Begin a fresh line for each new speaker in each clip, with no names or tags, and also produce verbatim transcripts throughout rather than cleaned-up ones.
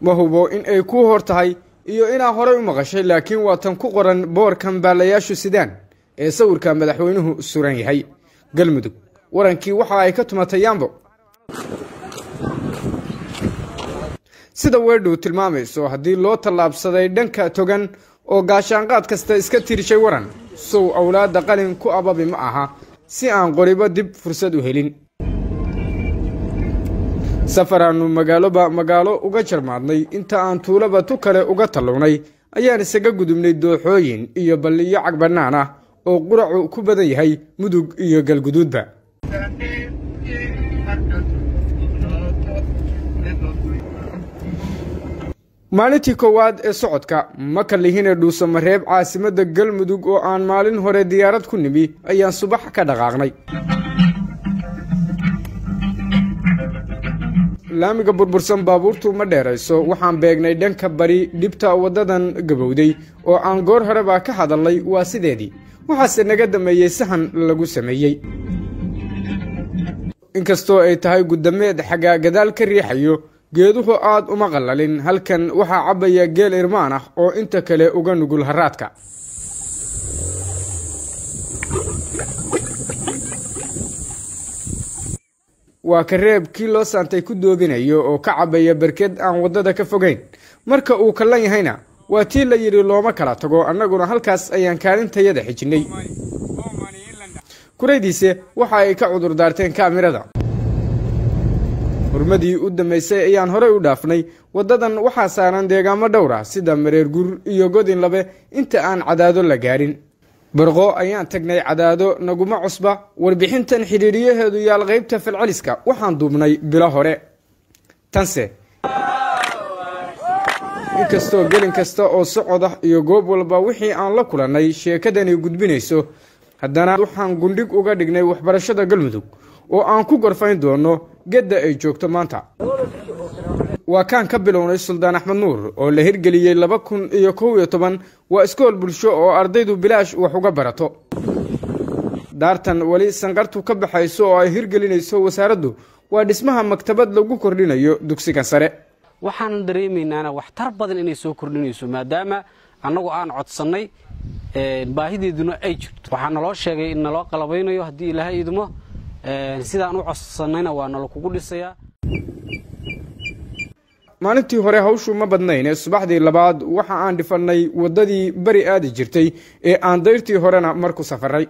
ma hubo in ay ku hor tahay iyo inaa horey u maqashay laakiin waa tan ku qoran boorkan baalayaashu sidaan ee sawirka madaxweynuhu suran yahay. Galmudug warankii waxa ay ka tumatay Yaambo. sida weedhu tilmaamayso haddii loo tallaabsaday dhanka togan oo gaashaanqaad kasta iska tirshay waran sow awlaada qalin ku ababi ma aha si aan qoribo dib fursad u helin. safaraanu magaaloba magaalo uga jarmaadnay inta aan tuulaba tu kale uga tallownay ayaan isaga gudubnay dooxooyin iyo balliyo cagbannaan ah oo quracu ku badan yahay mudug iyo galguduudba. maalintii koowaad ee socodka ma kalihine dhuusamareeb caasimadda galmudug oo aan maalin hore diyaarad ku nimi ayaan subax ka dhaqaaqnay. laamiga burbursan baabuurtu ma dheerayso waxaan beegnay dhanka bari dhibta waddadan gabowday oo aan goor horeba ka hadalnay waa sideedii waxaase naga dameeyey sahan lagu sameeyey. inkastoo ay tahay guddameed xaggaa gadaal ka riixayo geeduhu aad uma qallalin halkan waxaa cabbaya geel irmaan ah oo inta kale uga nugul haraadka. waa kareeb kii loo saantay ku doobinayo oo ka cabbaya barked aan waddada ka fogayn marka uu kallan yahayna waa tii la yidhi looma kala tago annaguna halkaas ayaan kaalintayada xijinnay. kuraydiise waxa ay ka cudur daarteen kaamirada. hurmadii u dambaysay ayaan horey u dhaafnay waddadan waxaa saaran deegaamo dhowr ah sida mareer gur iyo godin labe inta aan cadaado la gaarin. barqo ayaan tagnay cadaado naguma cusba warbixintan xidhiidhiyaheedu yaal qaybta falceliska waxaan duubnay bilo hore. tanse inkastoo gelin kasta oo socod ah iyo goob walba wixii aan la kulannay sheekadani gudbinayso haddana waxaan gundhig uga dhignay waxbarashada galmudug oo aan ku gorfayn doono gedda ay joogto maanta. waa kaan ka bilownay suldaan axmed nuur oo la hirgeliyey laba kun iyo kow iyo toban waa iskool bulsho oo ardaydu bilaash wax uga barato. daartan weli sanqartu ka baxayso oo ay hirgelinayso wasaaraddu waa dhismaha maktabad lagu kordhinayo dugsiga sare.
waxaan dareemaynaana waxtar badan inay soo kordhinayso maadaama annagu aan codsannay baahideeduna ay jirto. waxaa naloo sheegay in naloo qalabaynayo haddii ilaahay idmo sidaan u codsannayna waa nalo kugu dhisayaa.
maalintii hore hawshu ma badnayn subaxdii labaad waxa aan dhifannay waddadii bari aadi jirtay ee aan dayrtii horena mar ku safaray.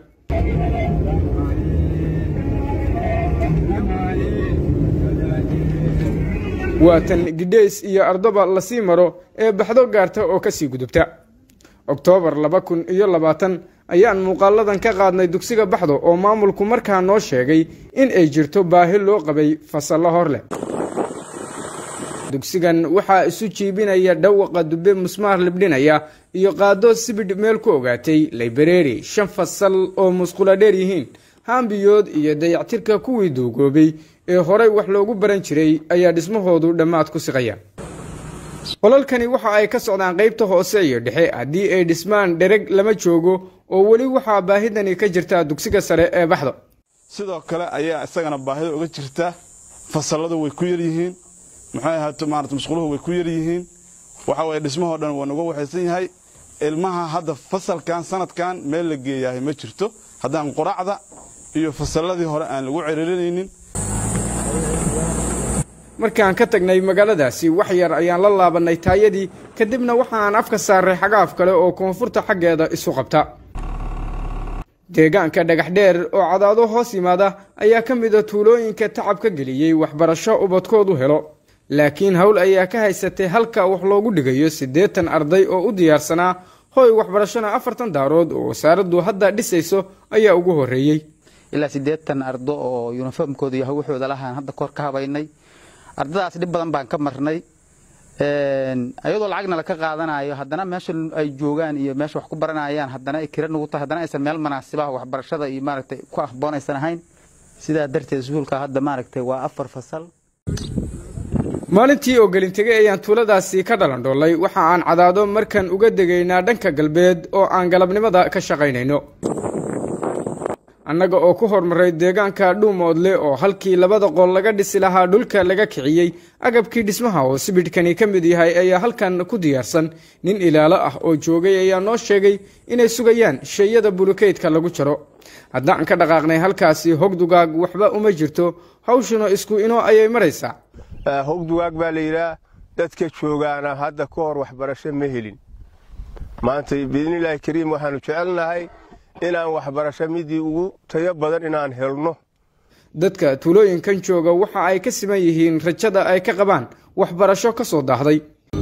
waa tan gidhays iyo ardoba lasii maro ee baxdo gaarta oo ka sii gudubta. oktoobar laba kun iyo labaatan ayaan muuqaaladan ka qaadnay dugsiga baxdo oo maamulku markaa noo sheegay in ay jirto baahi loo qabay fasallo hor leh. dugsigan waxaa isu jiibinaya dhawaqa dubbe musmaar libdhinaya iyo qaado sibidh meel ku ogaatay laybareeri shan fasal oo musqula dheer yihiin haambiyood iyo dayactirka kuwii duugoobay ee horey wax loogu baran jiray ayaa dhismahoodu dhammaad ku siqaya. qolalkani waxa ay ka socdaan qaybta hoose iyo dhexe haddii ay dhismaan dhereg lama joogo oo weli waxaa baahidani ka jirta dugsiga sare ee baxdo.
sidoo kale ayaa isagana baahida uga jirta fasalladu way ku yar yihiin maxay ahaato maarta musquluhu way ku yar yihiin waxa way dhismahoo dhan waa uga waxaysan yahay ilmaha hadda fasalkan sanadkan meel la geeyahay ma jirto haddaan quraacda iyo fasalladii hore aan lagu ciriirinaynin.
markaan ka tagnay magaaladaasi wax yar ayaan la laabanay taayadii kadibna waxaan afka saaray xagaaf kale oo koonfurta xaggeeda isu qabta. deegaanka dhagax dheer oo cadaado hoos yimaada ayaa ka mid a tuulooyinka tacab ka geliyey waxbarasho ubadkoodu helo laakiin hawl ayaa ka haysatay halka wax loogu dhigayo siddeetan arday oo u diyaarsanaa hoy waxbarashana afartan daarood oo wasaaraddu hadda dhisayso ayaa ugu horreeyey.
ilaa siddeetan ardo oo uniformkooda iyo hawxooda lahaan hadda kor ka habaynay. ardadaas dhib badan baan ka marnay ayadoo lacagna la ka qaadanayo haddana meesha ay joogaan iyo meesha wax ku baranayaan haddana ay kira nugu tahay haddana aysan meel munaasibaha waxbarashada iyo maaragtay ku ahboonaysan ahayn. sidaa darteed iskuulka hadda maaragtay waa afar fasal.
maalintii oo gelintagay ayaan tuuladaasi ka dhalandhoolay waxa aan cadaado markan uga degaynaa dhanka galbeed oo aan galabnimada ka shaqaynayno. annaga oo ku hormaray deegaanka dhuumoodle oo halkii labada qol laga dhisi lahaa dhulka laga kiciyey agabkii dhismaha oo sibidhkani ka mid yahay ayaa halkan ku diyaarsan nin ilaalo ah oo joogay ayaa noo sheegay inay sugayaan shayada bulukeydka lagu jaro haddaan ka dhaqaaqnay halkaasi hogdugaag waxba uma jirto hawshuna isku inoo ayay maraysaa
hogdugaag baa la yidhaah dadka joogaana hadda ka hor waxbarasho ma helin maanta biidnillaahi kariim waxaannu jecelnahay inaan waxbarasho midii ugu tayo badan inaan helno
dadka tuulooyinkan jooga waxa ay ka siman yihiin rajada ay ka qabaan waxbarasho ka soo daahday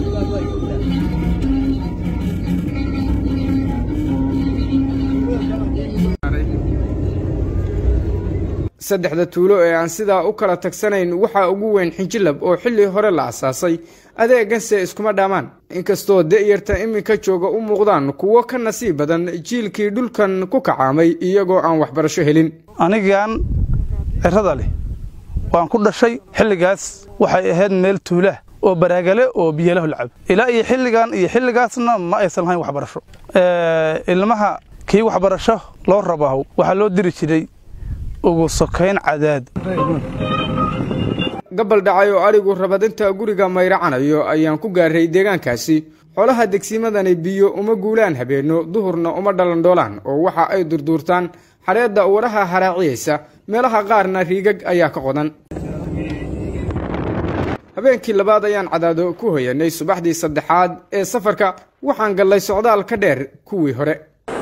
saddexda tuulo ee aan sidaa u kala tagsanayn waxaa ugu weyn xinjilab oo xilli hore la asaasay adeeganse iskuma dhaamaan inkastoo da'yarta iminka jooga u muuqdaan kuwo ka nasiib badan jiilkii dhulkan ku kacaamay iyagoo aan waxbarasho helin
anigan cirada leh waan ku dhashay xilligaas waxay ahayd meel tuulah oo baraagale oo biyeelahu lacab ilaa iyo xilligan iyo xilligaasna ma aysan lahayn waxbarasho ilmaha kii waxbarasho loo rabaaho waxaa loo diri jiray ugu sokayn cadaad
gabal dhacay oo arigu rabadinta guriga mayracanayo ayaan ku gaaray deegaankaasi xoolaha degsimadani biyo uma guulaan habeenno duhurna uma dhalandhoolaan oo waxa ay durduurtaan xareedda waraha haraaciyeysa meelaha qaarna riigag ayaa ka qodan habeenkii labaad ayaan cadaado ku hoyanay subaxdii saddexaad ee safarka waxaan gallay socdaal ka dheer kuwii hore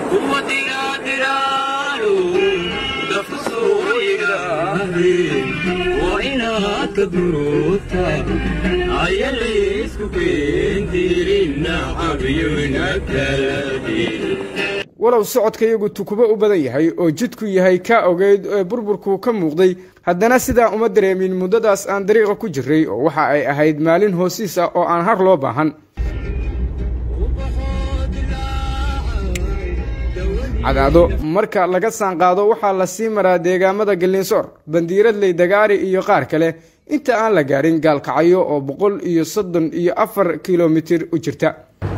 walow socodkayagu tukubo u badan yahay oo jidku yahay ka ogeyd ee burburku ka muuqday haddana sidaa uma dareemin muddadaas aan dariiqa ku jiray oo waxa ay ahayd maalin hoosiisa oo aan har loo baahan cadaado marka laga saanqaado waxaa la sii maraa deegaamada gallinsoor bandiiradley dagaari iyo qaar kale inta aan la gaarin gaalkacyo oo boqol iyo soddon iyo afar kilomitir u jirta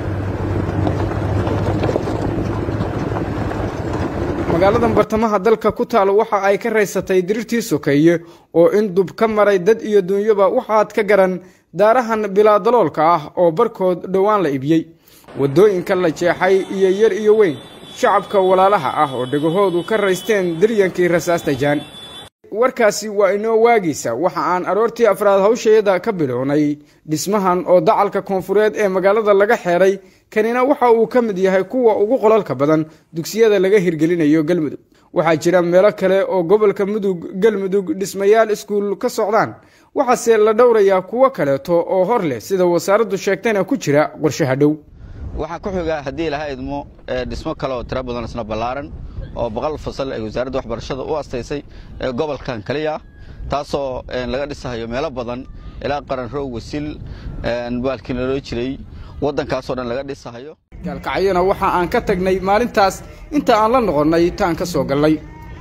magaaladan bartamaha dalka ku taal waxa ay ka raysatay dirirtii sokeeye oo in dub ka maray dad iyo dunyoba waxaad ka garan daarahan bilaadaloolka ah oo barkood dhowaan la ibiyey waddooyinka la jeexay iyo yar iyo weyn shacabka walaalaha ah oo dhegahoodu ka raysteen diryankii rasaasta jaan warkaasi waa inoo waagiisa waxa aan aroortii afraad hawshayada ka bilownay dhismahan oo dacalka koonfureed ee magaalada laga xeeray kanina waxa uu ka mid yahay kuwa ugu qolalka badan dugsiyada laga hirgelinayo galmudug waxaa jira meelo kale oo gobolka mudug galmudug dhismayaal iskuul ka socdaan waxaase la dhowrayaa kuwo kaleeto oo hor leh sida wasaaraddu sheegtayna ku jira qorshaha dhow
waxaa ku xiga haddii ilaha idmo dhismo kale oo tiro badan isna ballaaran oo boqol fasal ay wasaaradda waxbarashada u astaysay gobolkan kaliya taasoo laga dhisayo meelo badan ilaa qaran roog wasil baalkii loo jiray waddankaasoo dhan laga dhisayo
gaalkacyona waxa aan ka tagnay maalintaas inta aan la noqonnay taan ka soo gallay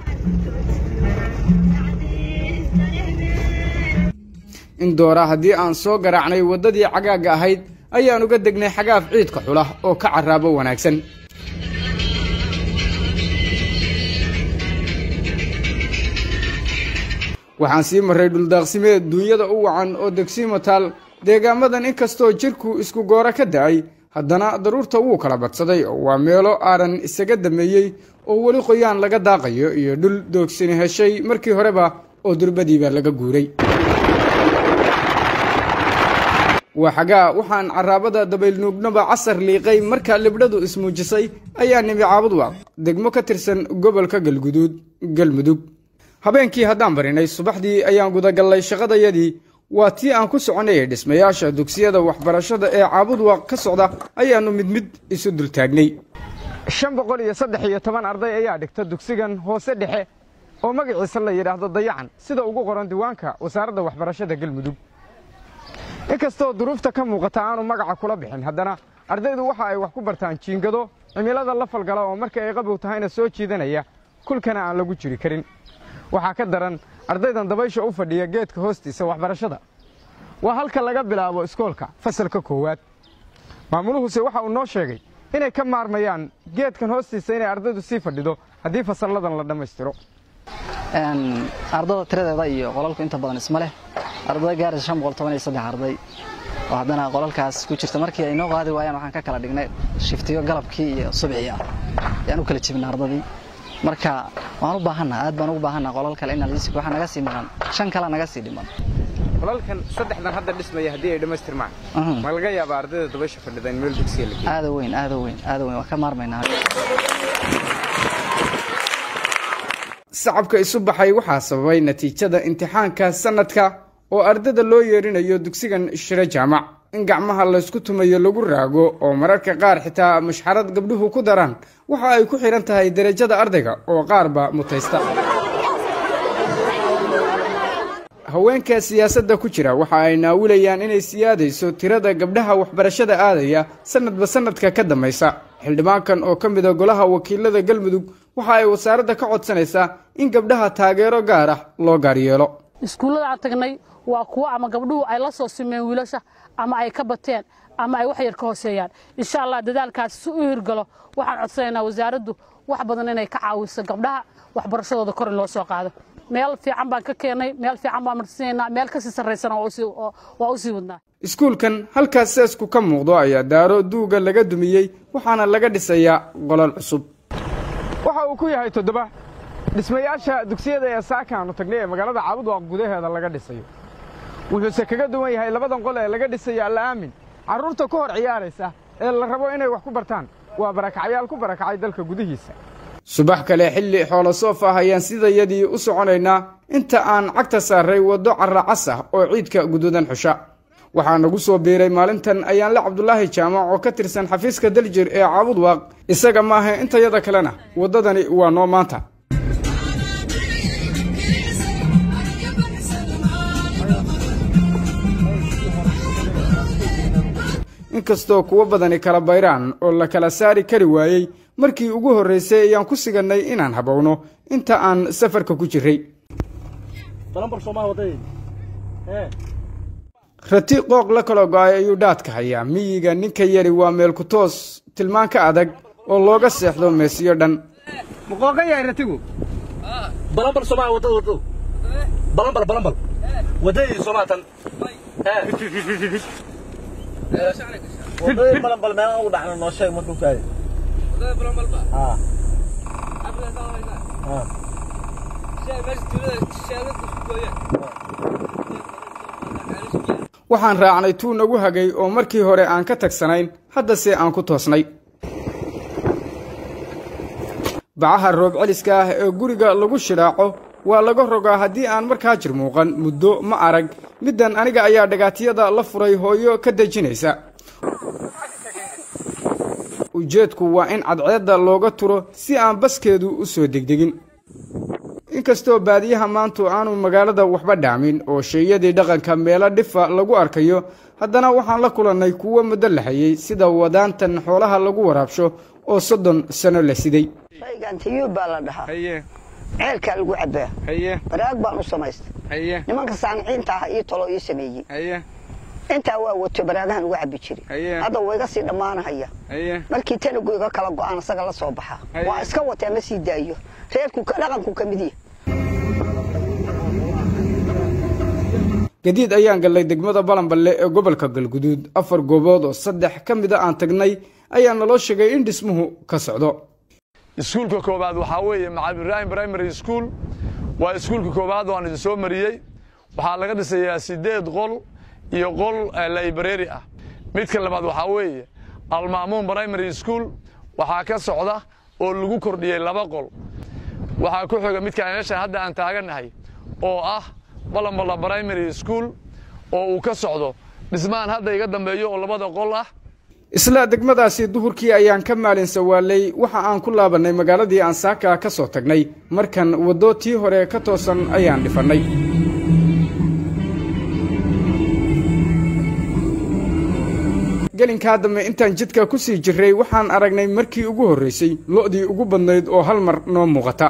in doora haddii aan soo garaacnay waddadii cagaagga ahayd ayaan uga degnay xagaaf ciidka xula oo ka carraabo wanaagsan waxaan sii marray dhuldaaqsimeed duunyada u wacan oo degsiimo taal deegaamadan inkastoo jirku isku goora ka da'ay haddana daruurta wuu kala badsaday oo waa meelo aaran isaga dameeyey oo weli qoyaan laga daaqayo iyo dhul doogsini heshay markii horeba oo durbadiiba laga guuray waa xagaa waxaan carraabada dabaylnuugnaba casar liiqay marka libdhadu ismuujisay ayaa nimi caabudwaaq degmo ka tirsan gobolka galguduud galmudug habeenkii haddaan barinay subaxdii ayaan gudagallay shaqadayadii waa tii aan ku soconayay dhismayaasha dugsiyada waxbarashada ee caabudwaaq ka socda ayaannu mid mid isu dultaagnay shan boqol iyo saddex iyo toban arday ayaa dhigta dugsigan hoose dhexe oo magaciisa la yidhaahdo dayacan sida ugu qoran diiwaanka wasaaradda waxbarashada galmudug inkastoo duruufta ka muuqata aanu magaca kula bixin haddana ardaydu waxa ay wax ku bartaan jiingado cimilada la falgala oo marka ay qabow tahayna soo jiidanaya kulkana aan lagu jiri karin waxaa ka daran ardaydan dabaysha u fadhiya geedka hoostiisa waxbarashada waa halka laga bilaabo iskoolka fasalka koowaad maamuluhuse waxa uu noo sheegay inay ka maarmayaan geedkan hoostiisa inay ardaydu sii fadhido haddii fasalladan la dhammaystiro
ardada tiradeeda iyo qolalku inta badan isma leh ardada gaaraysa shan boqol toban iyo saddex arday oo haddana qolalkaas ku jirta markii ay noo qaadi waayaan waxaan ka kala dhignay shiftiyo galabkii iyo subaxii ah ayaan u kala jibnay ardadii marka waan u baahanaa aad baan ugu baahanaa qolal kale in la isku waxa naga sii maqan shan kale naga sii dhiman
qolalkan saddexdan hadda dhismaya hadii ay dhameystirmaan ma laga yaabaa ardayda dabasha fadhidan meel dugsiga la geeyo
aad weyn aad weyn aad weyn waa ka maarmaynaa
sacabka isu baxay waxaa sababay natiijada imtixaanka sanadka oo ardayda loo yeerinayo dugsigan Shire Jaamac in gacmaha la isku tumayo lagu raago oo mararka qaar xitaa mushxarad gabdhuhu ku daraan waxa ay ku xiran tahay darajada ardayga oo qaarba mutaysta haweenka siyaasadda ku jira waxa ay naawilayaan inay siyaadayso tirada gabdhaha waxbarashada aadaya sanadba sanadka ka dambaysa xildhibaankan oo ka mid ah golaha wakiilada Galmudug waxa ay wasaaradda ka codsanaysaa in gabdhaha taageero gaar ah loo gaar yeelo
iskuulada aan tagnay waa kuwa ama gabdhuhu ay la soo simeen wiilasha ama ay ka bateen ama ay wax yar ka hooseeyaan insha Allah dadaalkaas si u hirgalo waxaan codsanaynaa wasaaraddu wax badan inay ka caawiso gabdhaha waxbarashadooda kor in loo soo qaado meel fiican baan ka keenay meel fiican baan marsiinaa meel ka sii sarreeysan oo waa u sii wadnaa
iskuulkan halkaas seesku ka muuqdo ayaa daaro duuga laga dumiyay waxaana laga dhisayaa qolal cusub waxa uu ku yahay toddoba dhismayaasha dugsiyada ee saakaanu tagnay ee magaalada Caabud waa gudaheeda laga dhisayo wuxuu kaga duwan yahay labadan qol ee laga dhisayo alla aamin carruurta ku hor ciyaaraysa ee la rabo inay wax ku bartaan waa barakacyaal ku barakacay dalka gudihiisa subax kale xilli xoolo soof ah ayaan sidayadii u soconaynaa inta aan cagta saaray wado carracas ah oo ciidka guduudan xusha waxaa nagu soo biiray maalintan ayaan la Cabdullaahi Jaamac oo ka tirsan xafiiska Daljir ee Caabud Waaq isaga ma aha intayada kalena wadadani waa noo maanta inkastoo kuwa badani kala bayraan oo la kala saari kari waayay markii ugu horeysay ayaan ku siganay inaan habowno inta aan safarka ku jiray rati qooq la kala go'ay ayuu dhaadka hayaa miyiga ninka yari waa meel ku toos tilmaan ka adag oo looga seexdo meesiyo dhan muqooqan yahay ratigu
balanbal Soomaa wadada wadada balanbal balanbal wadada Soomaatan wadada balanbal ma ugu dhaxna noo sheeg markuu kaay wadada balanbal ba ha ha sheeg meesha tuulada sheegada ku gooyaan
waxaan raacnay tuu nagu hagay oo markii hore aan ka tagsanayn hadda se aan ku toosnay bacaha roob celiska ah ee guriga lagu shiraaco waa laga rogaa haddii aan markaa jir muuqan muddo ma arag middan aniga ayaa dhagaatiyada la furay hooyo ka dejinaysa ujeedku waa in cadceedda looga turo si aan baskeedu u soo degdegin inkastoo baadiyaha maantu aanu magaalada waxba dhaamin oo sheeyadii dhaqanka meelo dhifa lagu arkayo haddana waxaan la kulannay kuwo muddo la hayay sida wadaantan xoolaha lagu waraabsho oo soddon sano la siday
shaygan tiyuub baa la dhahaa haye ceelka lagu cabaa haye baraag baan u samaystay haye nimanka saaniciinta ah iyo tolo iyo sameeyay haye inta waa wato baraagahan ugu cabi jiray hadda way iga sii dhamaanaya haye markii tanagu iga kala go'aan asaga la soo baxa waa iska wataa ma sii daayo reerku ka dhaqanku ka mid yahay
gadiid ayaan galay degmada Balanballe ee gobolka Galguduud afar goobood oo saddex ka mid ah aan tagnay ayaa naloo sheegay in dhismuhu ka socdo
iskuulka koobaad waxa weeye Macallin Ibrahim Primary School waa iskuulka koobaad oo aan idin soo mariyay waxa laga dhisayaa sideed qol iyo qol library ah midka labaad waxa weeye Al-Maamuun Primary School waxa ka socda oo lagu kordhiyay laba qol waxa ku xiga midka meesha hadda aan taaganahay oo ah Balanbal Primary School oo uu ka socdo dhismaan hadda iga dambeeyo oo labada qol ah isla degmadaasi duhurkii ayaan ka maalin sawaalay waxa aan ku laabanay magaaladii aan saaka ka soo tagnay markan wado tii hore ka toosan ayaan dhifanay gelinka dambe intaan jidka ku sii jiray waxaan aragnay markii ugu horeysay lo'dii ugu badnayd oo hal mar noo muuqata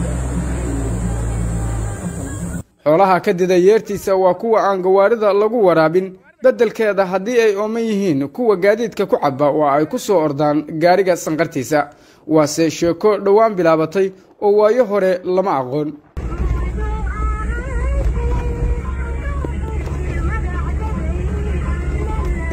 xoolaha ka dida yeertiisa waa kuwa aan gawaarida lagu waraabin beddelkeeda haddii ay ooman yihiin kuwa gaadiidka ku cabba waa ay ku soo ordaan gaariga sanqartiisa waase sheeko dhowaan bilaabatay oo waayo hore lama aqoon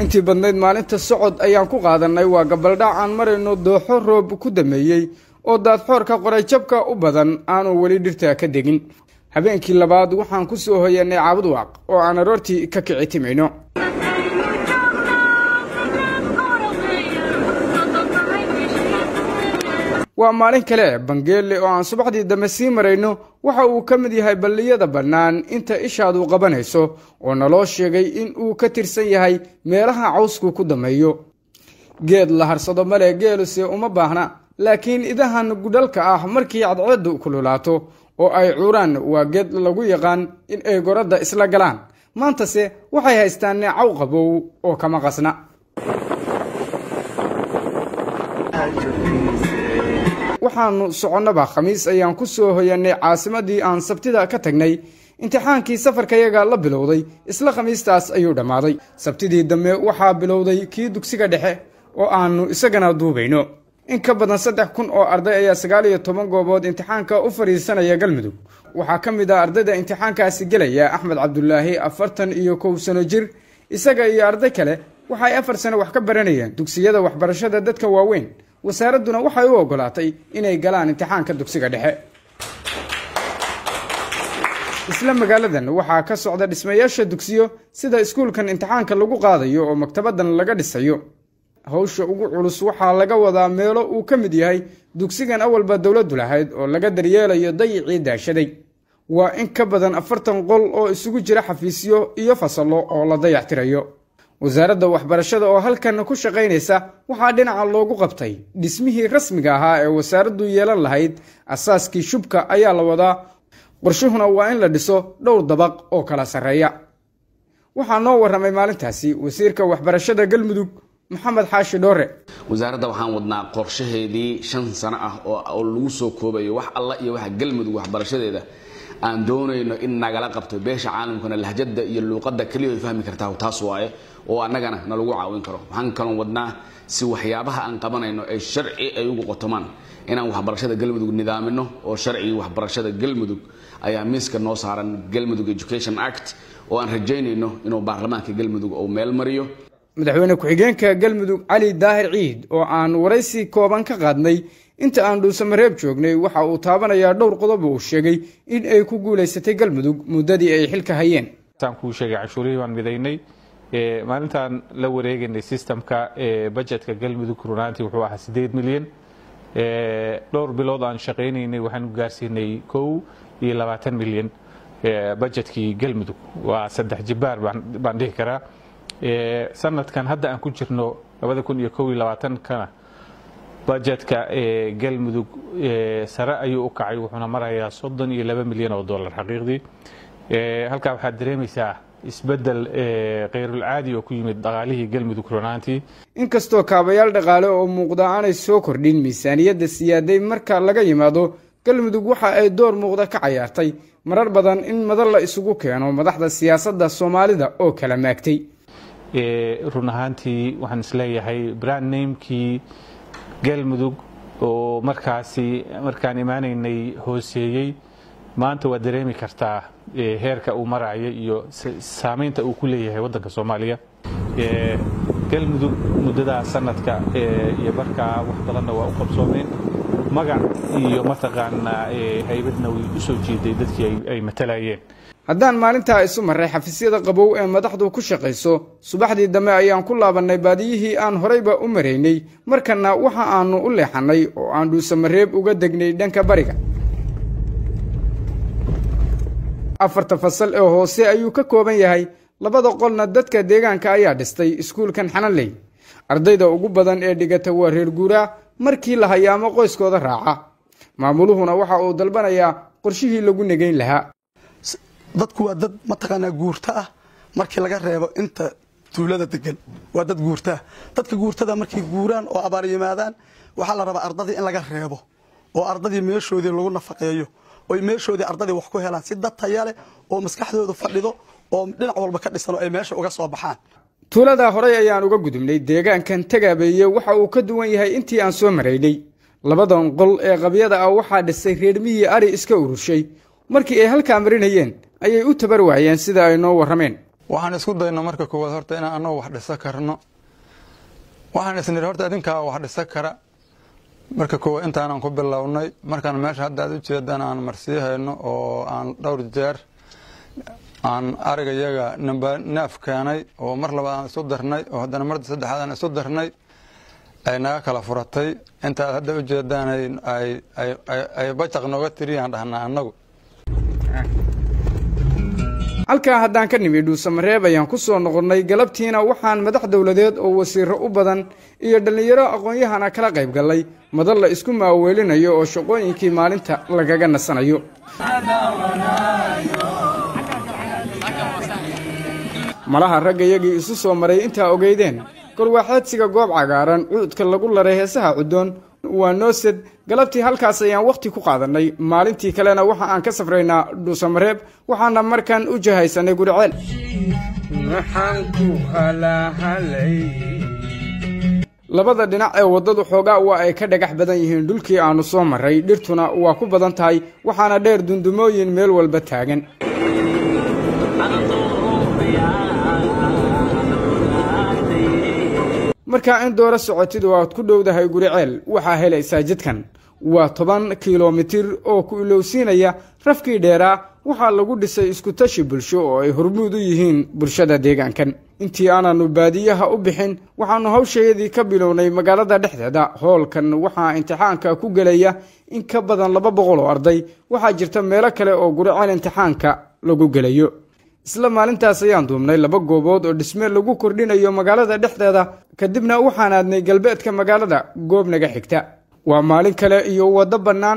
intii badnayd maalinta socod ayaan ku qaadanay waa gabaldhac aan marayno dooxo roob ku dameeyey oo daadxoorka qorayjabka u badan aanu weli dhirta ka degin habeenkii labaad waxaan ku soo hoyanay caabud waaq oo aan aroortii ka kici timayno waa maalin kale bangeelle oo aan subaxdii dambe sii marayno waxa uu ka mid yahay balliyada bannaan inta ishaadu qabanayso oo naloo sheegay in uu ka tirsan yahay meelaha cawsku ku dameeyo geed la harsado male geeluse uma baahna laakiin idahan gudhalka ah markii cadceeddu kululaato oo ay cuuraan waa geed lagu yaqaan in ay goradda isla galaan maantase waxay haystaan neecaw qabow oo kama qasna waxaanu soconnaba khamiis ayaan ku soo hoyanay caasimadii aan sabtida ka tagnay imtixaankii safarkayaga la bilowday isla khamiistaas ayuu dhammaaday sabtidii dambe waxaa bilowday kii dugsiga dhexe oo aanu isagana duubayno in ka badan saddex kun oo arday ayaa sagaal iyo toban goobood imtixaanka u fadhiisanaya galmudug waxaa ka mid ah ardayda imtixaankaasi gelaya axmed cabdulaahi afartan iyo kow sano jir isaga iyo arday kale waxay afar sano wax ka baranayeen dugsiyada waxbarashada dadka waaweyn wasaaradduna waxay u ogolaatay inay galaan imtixaanka dugsiga dhexe isla magaaladan waxaa ka socda dhismayaasha dugsiyo sida iskuulkan imtixaanka lagu qaadayo oo maktabadan laga dhisayo hawsha ugu culus waxaa laga wadaa meelo uu ka mid yahay dugsigan awalba dowladdu lahayd oo laga daryeelayo dayicii daashaday waa in ka badan afartan qol oo isugu jira xafiisyo iyo fasallo oo la dayactirayo wasaaradda waxbarashada oo halkan ku shaqaynaysa waxaa dhinaca loogu qabtay dhismihii rasmiga ahaa ee wasaaraddu yeelan lahayd asaaskii shubka ayaa la wadaa qorshuhuna waa in la dhiso dhowr dabaq oo kala sarreeya waxaa noo warramay maalintaasi wasiirka waxbarashada galmudug maxamed xaashi dhoore
wasaaradda waxaan wadnaa qorshaheedii shan sano ah oo lagu soo koobayo wax alla iyo waxa galmudug waxbarashadeeda aan doonayno in nagala qabto beesha caalamkuna lahjada iyo luuqadda kaliya ay fahmi kartaa taas waaye oo annagana nalagu caawin karo waxaan kaloo wadnaa si waxyaabaha aan qabanayno ay sharci ay ugu qotomaan inaan waxbarashada galmudug nidaamino oo sharcigii waxbarashada galmudug ayaa miiska noo saaran galmudug education act oo aan rajaynayno inuu baarlamaanka galmudug uu meel mariyo
madaxweyne ku-xigeenka galmudug cali daahir ciid oo aan waraysi kooban ka qaadnay inta aan dhuusamareeb joognay waxa uu taabanayaa dhowr qodob uu sheegay in ay ku guulaysatay galmudug muddadii ay xilka hayeen
aan kuu sheegay canshuurihii baan midaynay maalintaan la wareegaynay systemka budgetka galmudug runaantii wuxuu ahaa sideed milyan dhowr bilood aan shaqaynaynay waxaan gaarsiinay kow iyo labaatan milyan budgetkii galmudug waa saddex jibaar baan dhihi karaa sanadkan hadda aan ku jirno labada kun iyo kow iyo labaatankana budgetka galmudug sare ayuu u kacay wuxuuna marayaa soddon iyo laba milyan oo dollar xaqiiqdii halkaa waxaad dareemaysaa isbedel khayrul caadi oo ku yimid dhaqaalihii galmudug runaantii
inkastoo kaabayaal dhaqaale oo muuqda aanay soo kordhin miisaaniyadda siyaaday marka laga yimaado galmudug waxa ay door muuqda ka cayaartay marar badan in madal la isugu keeno madaxda siyaasadda soomaalida oo kala maagtay
run ahaantii waxaan isleeyahay brand namekii galmudug oo markaasi markaan imaanaynay hooseeyey maanta waa dareemi kartaa heerka uu maraayo iyo saamaynta uu ku leeyahay waddanka soomaaliya galmudug muddadaa sanadka iyo markaa wax badanna waa u qabsoomeen magac iyo mataqaanaa haybadna way u soo jiiday dadkii ay matalayeen
haddaan maalintaa isu marray xafiisyada qabow ee madaxdu ku shaqayso subaxdii dambe ayaan ku laabannay baadiyihii aan horeyba u maraynay markanna waxa aanu u leexannay oo aan dhuusamareeb uga degnay dhanka bariga afarta fasal ee hoose ayuu ka kooban yahay labada qolna dadka deegaanka ayaa dhistay iskuulkan xananley ardayda ugu badan ee dhigata waa reer guuraa markii la hayaamo qoyskooda raaca maamuluhuna waxa uu dalbanayaa qorshihii lagu negayn lahaa
dadku waa dad mataqaanaa guurta ah markii laga reebo inta tuulada degan waa dad guurta dadka guurtada markay guuraan oo abaar yimaadaan waxaa la rabaa ardadii in laga reebo oo ardadii meeshoodii lagu nafaqeeyo oo meeshoodii ardadii wax ku helaan si dad tayo leh oo maskaxdoodu fadhido oo dhinac walba ka dhisan oo ay meesha uga soo baxaan
tuulada horey ayaan uga gudubnay deegaankan tagaabeeye waxa uu ka duwan yahay intii aan soo maraynay labadan qol ee qabyada ah waxaa dhisay reer miyi ari iska urushay markii ay halkaa marinayeen ayay u tabar waayeen sida ay noo warrameen
waxaan isku dayno marka koowaad horta inaan annagu wax dhisan karno waxaan isnidhi horta idinkaa wax dhisan kara marka koowaad intaanan ku bilownay markaan meesha hadda aad u jeedaan aan marsii hayno oo aan dhowr jeer aan arigayaga neef keenay oo mar labaad aan isu darnay oo haddana marda saddexaad aan isu darnay ay naga kala furatay inta aad hadda u jeedaan ay bajaq nooga tiriyaan dhahnaa annagu
halkaa haddaan ka nimi dhuusamareeb ayaan ku soo noqonnay galabtiina waxaan madax dowladeed oo wasiirro u badan iyo dhallinyaro aqoon-yahana kala qayb gallay madal la isku maaweelinayo oo shaqooyinkii maalinta lagaga nasanayo malaha raggayagii isu soo maray intaa ogeydeen korwaaxeedsiga goob cagaaran cuudka lagu laray heesaha cuddoon waa noosed galabtii halkaas ayaan wakhti ku qaadannay maalintii kalena waxa aan ka safraynaa dhuusamareeb waxaana markaan u jahaysanay guriceel labada dhinac ee waddadu xoogaa waa ay ka dhagax badan yihiin dhulkii aannu soo marray dhirtuna waa ku badan tahay waxaana dheer dundumooyin meel walba taagan markaa in dooro socotid oo aad ku dhowdahay guriceel waxaa helaysaa jidkan waa toban kilomitir oo ku ilowsiinaya rafkii dheeraa waxaa lagu dhisay iskutashi bulsho oo ay hormuud u yihiin bulshada deegaankan intii aanannu baadiyaha u bixin waxaannu hawshayadii ka bilownay magaalada dhexdeeda hoolkan waxaa imtixaanka ku gelaya in ka badan laba boqol oo arday waxaa jirta meelo kale oo guriceel imtixaanka lagu gelayo isla maalintaas ayaan duubnay laba goobood oo dhisme lagu kordhinayo magaalada dhexdeeda kadibna waxaan aadnay galbeedka magaalada goob naga xigta waa maalin kale iyo waddo bannaan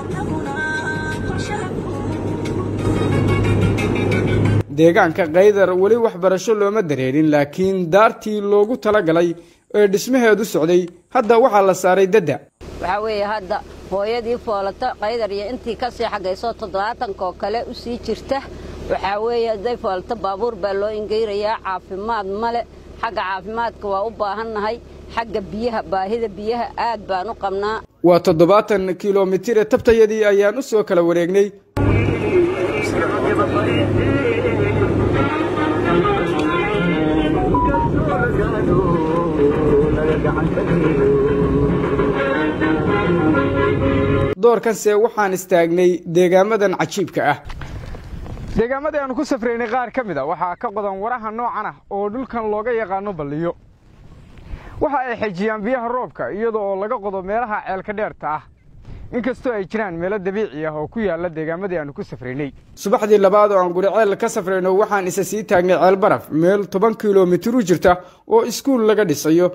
deegaanka kaydar weli waxbarasho looma dareerin laakiin daartii loogu talagalay ee dhismaheedu socday hadda waxaa la saaray dadda
waxaa weeye hadda hooyadii foolata kaydar iyo intii ka sii xagayso toddobaatankaoo kale u sii jirta waxaa weeye hadday foolata baabuur baa loo ingeyrayaa caafimaad male xagga caafimaadka waa u baahannahay xagga biyaha baahida biyaha aad baan u qabnaa
waa toddobaatan kilomitir ee tabtayadii ayaan u soo kala wareegnay doorkanse waxaan istaagnay deegaamadan cajiibka ah deegaamadii aanu ku safraynay qaar ka mid a waxaa ka qodan waraha noocan ah oo dhulkan looga yaqaano balliyo waxa ay xejiyaan biyaha roobka iyada oo laga qodo meelaha ceelka dheerta ah inkastoo ay jiraan meelo dabiici ah oo ku yaalla deegaamadii aanu ku safraynay subaxdii labaad oo aan guriceel ka safrayno waxaan isa sii taagnay ceel baraf meel toban kilomitir u jirta oo iskuul laga dhisayo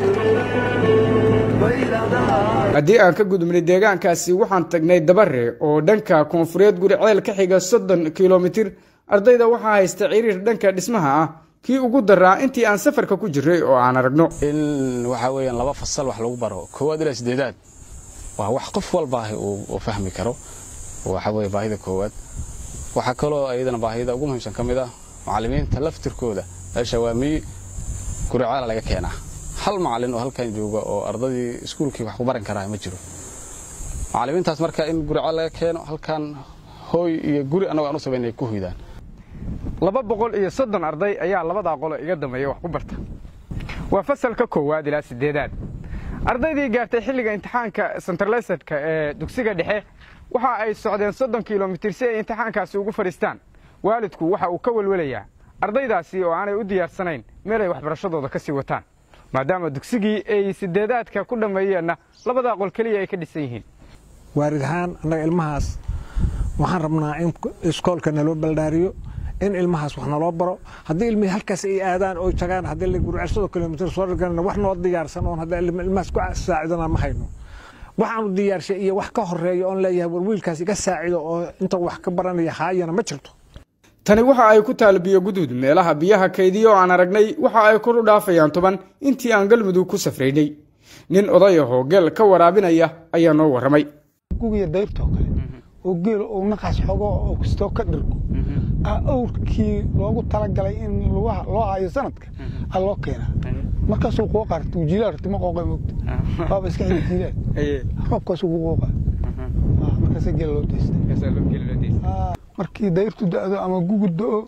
haddii aan ka gudubnay deegaankaasi waxaan tagnay dabare oo dhanka koonfureed guriceel ka xiga soddon kilomitir ardayda waxaa haysta ciriir dhanka dhismaha ah kii ugu daraa intii aan safarka ku jirray oo aan aragno
in waxaa weeyaan laba fasal wax lagu baro koowaad ilaa sideedaad waa wax qof walba uu fahmi karo waxa weeye baahida koowaad waxaa kaloo ayadana baahida ugu muhiimsan ka mid ah macallimiinta laftirkooda meesha waa miyi guriceel laga keenaa hal macallin oo halkan jooga oo ardadii iskuulkii wax ku baran karaa ma jiro macallimiintaas marka in guriceel laga keeno halkan hooy iyo guri annagu aan u sameynay ku hoydaan
laba boqol iyo soddon arday ayaa labadaa qolo iga dambeeya wax ku barta waa fasalka koowaad ilaa sideedaad ardaydii gaartay xilliga imtixaanka centralisedka ee dugsiga dhexe waxa ay socdeen soddon kilomitir si ay imtixaankaasi ugu fadhiistaan waalidku waxa uu ka welwelayaa ardaydaasi oo aanay u diyaarsanayn meel ay waxbarashadooda ka sii wataan maadaama dugsigii ay sideedaadka ku dhammeeyeenna labadaa qol keliya ay ka dhisan yihiin
waarid ahaan annaga ilmahaas waxaan rabnaa in iskoolka naloo baldaariyo in ilmahaas wax naloo baro haddii ilmihii halkaas ay aadaan oo tagaan haddii la gurcashado kilomitir soo dhigana wax noo diyaarsan oon haddii ilmahaas ku saacidana ma hayno waxaanu diyaarshay iyo wax ka horeeyo oon leeyahay war wiilkaas iga saacido oo inta wax ka baranaya haayana ma jirto
tani waxa ay ku taal biyo guduud meelaha biyaha kaydiyo aan aragnay waxa ay kor u dhaafayaan toban intii aan galmudug ku safraynay nin oday ahoo geel ka waraabinaya ayaa noo warramay
gugiya dayrtoo kale oo geel uu naqaas xogo oo kastoo ka dhirgo awrkii loogu talagalay in lugaha loo hayo sanadka a loo keenaa markaasuu kuu qaarta jiilaarti ma qooqay moogta waaba iska xili jiilaad roobkaasuu ku qooqaa markaasa geel loo deysta markii dayrtu da'do ama gugur da'o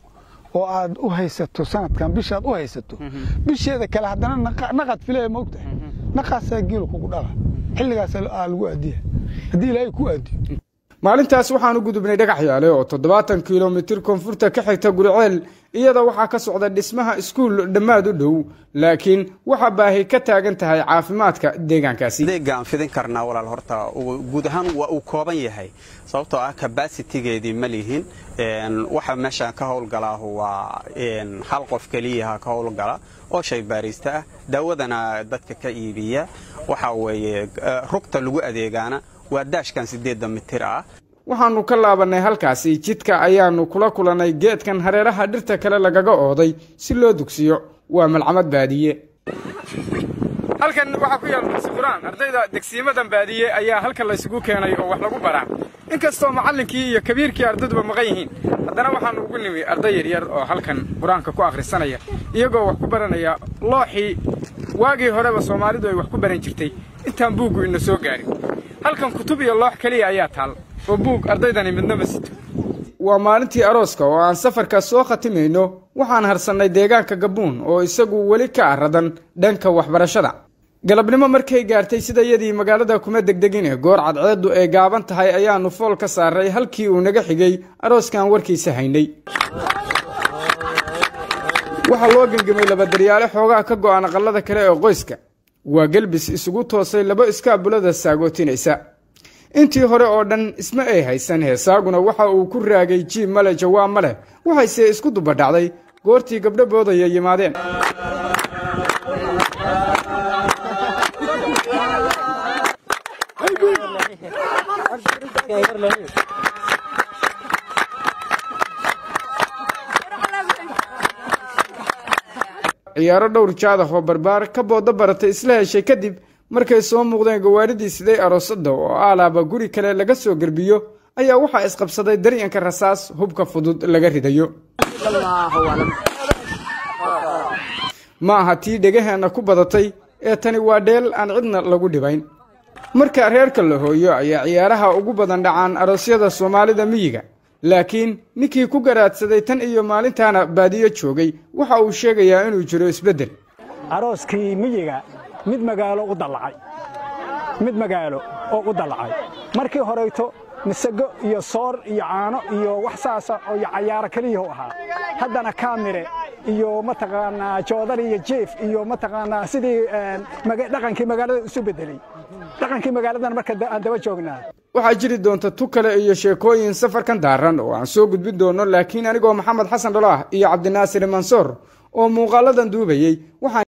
oo aad u haysato sanadkan bishaad u haysato bisheeda kale haddana naqad filaya ma ogtahay naqaasaa geelu kugu dhala xilligaas lagu aadiya haddii ilaahay ku aadiyo
maalintaas waxaan u gudubnay Dhagaxyaale oo toddobaatan kiiloomitir koonfurta ka xigta Guriceel iyada waxaa ka socda dhismaha iskuul dhammaad u dhow laakiin waxa baahi ka taagan tahay caafimaadka deegaankaasi
deegaan fidin karnaa walaal horta guud ahaan waa uu kooban yahay sababtoo ah capacity-geedii ma lihin waxa meeshaan ka howlgalaa waa hal qof kaliya ka howlgala oo shay baarista ah daawadana dadka ka iibiya waxa weeye rugta lagu adeegana waa daashkan sideed mitir ah
waxaanu ka laabanay halkaasi jidka ayaanu kula kulanay geedkan hareeraha dhirta kale lagaga ooday si loo dugsiyo waa malcamad baadiye halkan waxa ku yaal quraan ardayda degsiimadan baadiye ayaa halkan la isugu keenay oo wax lagu baraa inkastoo macallinkii iyo kabiirkii ardayduba maqan yihiin haddana waxaanu ugu nimi arday yar yar oo halkan quraanka ku akhrisanaya iyagoo wax ku baranaya looxii waagii horeba Soomaalidu ay wax ku baran jirtay intaan buugu ina soo gaarin halkan kutub iyo loox kaliya ayaa taal oo buug ardaydani midna ma sito waa maalintii arooska oo aan safarka soo khatimayno waxaan harsanay deegaanka Gabuun oo isagu wali ka aradan dhanka waxbarashada galabnimo markay gaartay sida yadii magaalada kuma degdegin ee goor cadceedu ay gaaban tahay ayaanu fool ka saaray halkii uu naga xigay arooskan warkiisa haynay waxa loo gangamay laba daryaale xoogaa ka go'an aqalada kale ee qoyska waa galbis isugu toosay laba iskaabulada saagootinaysa intii hore oo dhan isma ay haysan heesaaguna waxa uu ku raagay jiib male jawaab male waxayse isku dubadhacday goortii gabdho boodaya yimaadeen ciyaaro dhowr jaad ah oo barbaar ka booda baratay isla heshay kadib markay soo muuqdeen gawaaridii siday aroosada oo aalaaba guri kale laga soo garbiyo ayaa waxaa isqabsaday daryanka rasaas hubka fudud laga ridayo ma aha tii dhagaheena ku badatay ee tani waa dheel aan cidna lagu dhibayn marka reerka la hooyo ayaa ciyaaraha ugu badan dhacaan aroosyada Soomaalida miyiga laakiin ninkii ku garaadsaday tan iyo maalintaana baadiyo joogay waxa uu sheegayaa inuu jiro isbedel
arooskii miyiga mid magaalo u dalacay mid magaalo oo u dalacay markii horeyto misago iyo soor iyo caano iyo wax saasa oo ciyaaro kaliya u ahaa haddana kaamire iyo mataqaanaa joodar iyo jeef iyo mataqaanaa sidii dhaqankii magaalada isu bedelay dhaqankii magaaladan marka aan daba joognaa waxaa jiri doonta tu kale iyo sheekooyin safarkan daaran oo aan soo gudbin doono laakiin anigoo Maxamed Xasan Dhalaah iyo Cabdinaasir Mansoor oo muuqaaladan duubayay waxaan